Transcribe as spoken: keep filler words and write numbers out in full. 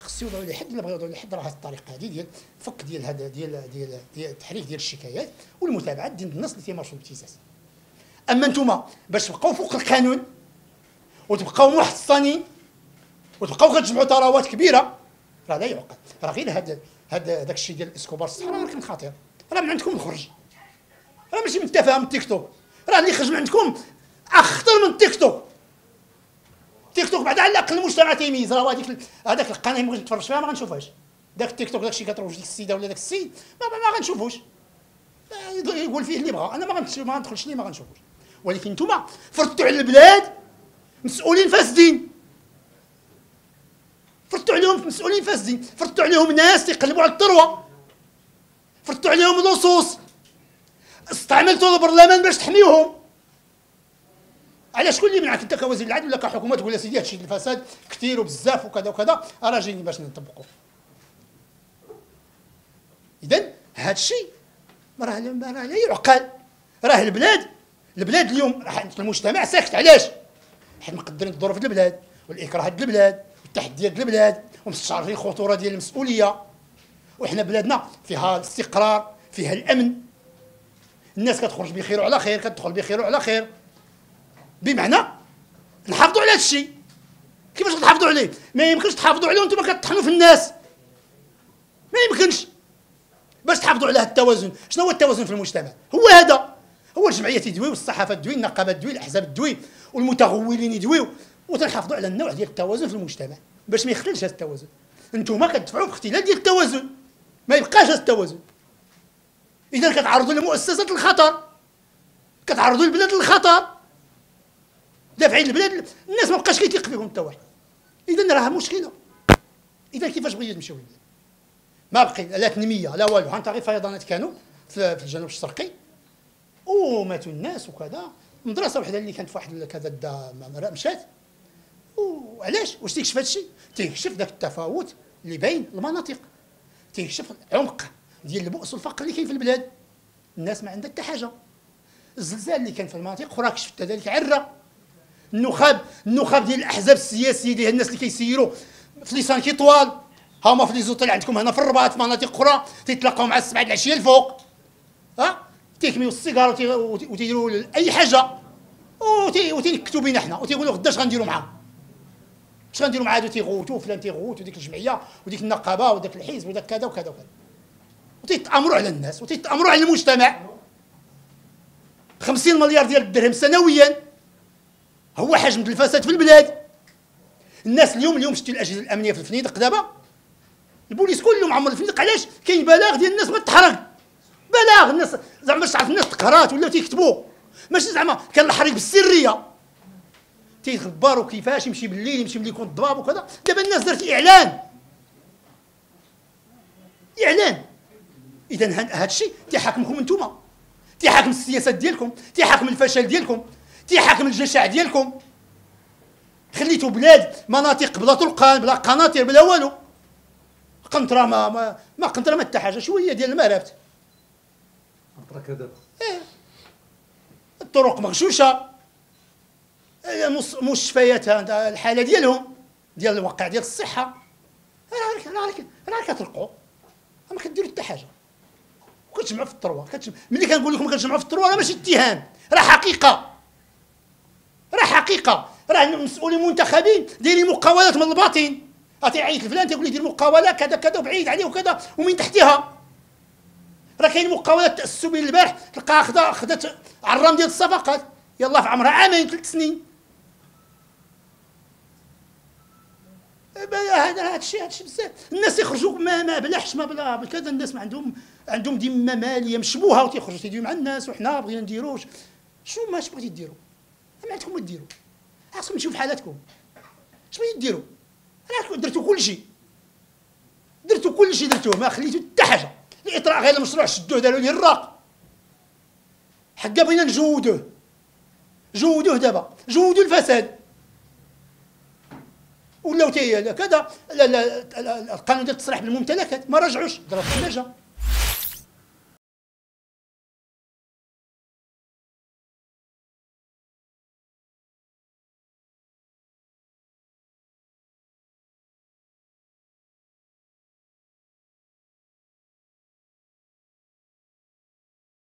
خص يوضعوا لي حد، الا بغاو يوضعوا لي حد راه هذه الطريقه هذه ديال فك ديال هذا ديال ديال ديال التحريك ديال الشكايات والمتابعه ديال الناس اللي تيمارسوا الابتزاز. اما انتم باش تبقاو فوق القانون وتبقاو محصنين وتبقاو كتجمعوا ثروات كبيره راه لا يعقل. راه غير هذا هذا داك الشيء ديال اسكوبار الصحراء راه كان خطير، راه من عندكم خرج، راه ماشي من التفاهم التيك توك، راه اللي خرج من عندكم اخطر من التيك توك. تيك توك بعد على الاقل المجتمع تيميز، راه هذيك هذاك القناه اللي بغيت نتفرج فيها ما غنشوفهاش. داك التيك توك داك الشيء كتروج ديك السيده ولا داك السيد ما, ما, ما غنشوفوش، يقول فيه اللي بغا، انا ما ما غندخلش ليه ما غنشوفوش. ولكن نتوما فرضتوا على البلاد مسؤولين فاسدين، فرضتوا عليهم مسؤولين فاسدين، فرضتوا عليهم ناس تيقلبوا على الثروه، فرضتوا عليهم لصوص، استعملتوا البرلمان باش تحميوهم. على شكون اللي منعك انت كوزير العدل ولا كحكومه تقول سيدي هادشي ديال الفساد كثير وبزاف وكذا وكذا راه جايين باش نطبقوه. اذا هادشي راه راه لا يعقل. راه البلاد البلاد اليوم راه المجتمع ساكت. علاش؟ حيت مقدرين الظروف ديال البلاد والاكراهات ديال البلاد والتحديات ديال البلاد ومستشعرين الخطوره ديال المسؤوليه. وحنا بلادنا فيها الاستقرار، فيها الامن، الناس كتخرج بخير وعلى خير، كتدخل بخير وعلى خير. بمعنى نحافظوا على هذا الشيء. كيفاش غتحافظوا عليه؟ ما يمكنش تحافظوا عليه وانتم كتطحنوا في الناس، ما يمكنش. باش تحافظوا على هذا التوازن، شنو هو التوازن في المجتمع؟ هو هذا، هو الجمعيه تدوي والصحافه تدوي، النقابات تدوي، الاحزاب تدوي، والمتغولين يدويو، وتنحافظوا على النوع ديال التوازن في المجتمع باش ما يختلش هذا التوازن. انتم كتدفعوا في اختلال ديال التوازن، ما يبقاش هذا التوازن. اذا كتعرضوا لمؤسسات الخطر، كتعرضوا البلاد للخطر، دافعين البلاد، الناس ما بقاش كيتيق فيهم حتى واحد. اذا راه مشكله. اذا كيفاش بغيتو تمشيو للبلاد؟ ما بقي لا تنميه لا والو. انت غير فيضانات كانوا في الجنوب الشرقي وماتوا الناس وكذا. مدرسه وحده اللي كانت في واحد كذا دا مشات. وعلاش؟ واش تيكشف هذا الشيء؟ تيكشف ذاك التفاوت اللي باين المناطق، تيكشف العمق ديال البؤس والفقر اللي كاين في البلاد. الناس ما عندها حتى حاجه. الزلزال اللي كان في المناطق اخرى كشف ذلك عره. النخاب النخاب ديال الاحزاب السياسيه ديال الناس اللي كيسيروا في لي سانكي طوال، ها هما في لي زوطيل عندكم هنا في الرباط في مناطق اخرى تيتلاقاو مع السبعه د العشيه الفوق، ها تيكميو السيجار وتيديروا اي حاجه وتينكتوا بينا حنا وتيقولوا غدا اش غنديروا معاهم، اش غنديروا مع هادو تيغوتوا فلان تيغوت وديك الجمعيه وديك النقابه وداك الحزب وداك كذا وكذا وكذا، وتيتامروا على الناس وتيتامروا على المجتمع. خمسين مليار ديال الدرهم سنويا هو حجم الفساد في البلاد. الناس اليوم اليوم شتي الاجهزه الامنيه في الفنيدق دابا، البوليس كله معمر الفنيدق. علاش؟ كاين بلاغ ديال الناس ما تحرق، بلاغ الناس زعما باش تعرف الناس تقهرات ولا تيكتبوا، ماشي زعما كان الحريق بالسريه تيخبروا كيفاش يمشي بالليل يمشي ملي يكون الضباب وكذا. دابا الناس دارت اعلان اعلان. اذا هذا الشيء تيحاكمكم انتوما، تيحاكم السياسات ديالكم، تيحاكم الفشل ديالكم، تيحاكم الجشع ديالكم. خليتوا بلاد مناطق بلا طرقان بلا قناطر بلا والو. قنطره ما ما, ما قنطره ما حتى حاجه، شويه ديال الماء رافت. قنطره كذا. ايه الطرق مغشوشه، مستشفيات الحاله ديالهم ديال الواقع ديال الصحه راه راه راه كترقوا ما كديروا حتى حاجه وكتجمعوا في الثروه. ملي كنقول لكم كتجمعوا في الثروه راه ماشي اتهام، راه حقيقه، راه حقيقه. راه المسؤولين المنتخبين دايرين مقاولات من الباطن، غتيعيط لفلان تيقول لي دير مقاوله كذا كذا وبعيد عليه وكذا ومن تحتها. راه كاين مقاولات تاسسوا بين البارح تلقاها خدا خدات عرام ديال الصفقات يلاه في عمرها عامين ثلاث سنين. هذا هذا الشيء هذا الشيء بزاف. الناس يخرجوا ما ما بلا حشمه بلا كذا. الناس ما عندهم عندهم ذمه ماليه مشبوهه وتيخرجوا تيديروا مع الناس وحنا بغينا نديروش. شو ما اش بغيتي ديروا؟ ما عندكم ما ديروا، خاصكم تمشيو في حالاتكم. اش بغيتي ديروا؟ راكم درتوا كل شيء، درتوا كل شيء درتوه ما خليتوا حتى حاجه. الاطراء غير المشروع شدوه داروا ليه الراق، حقا بغينا نجودوه جودوه دابا جودوا الفساد ولاو تي كذا. لا لا القانون ديال التصريح بالممتلكات ما رجعوش ضرب الثلاجه.